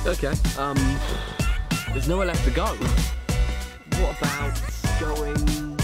Okay. There's nowhere left to go. What about going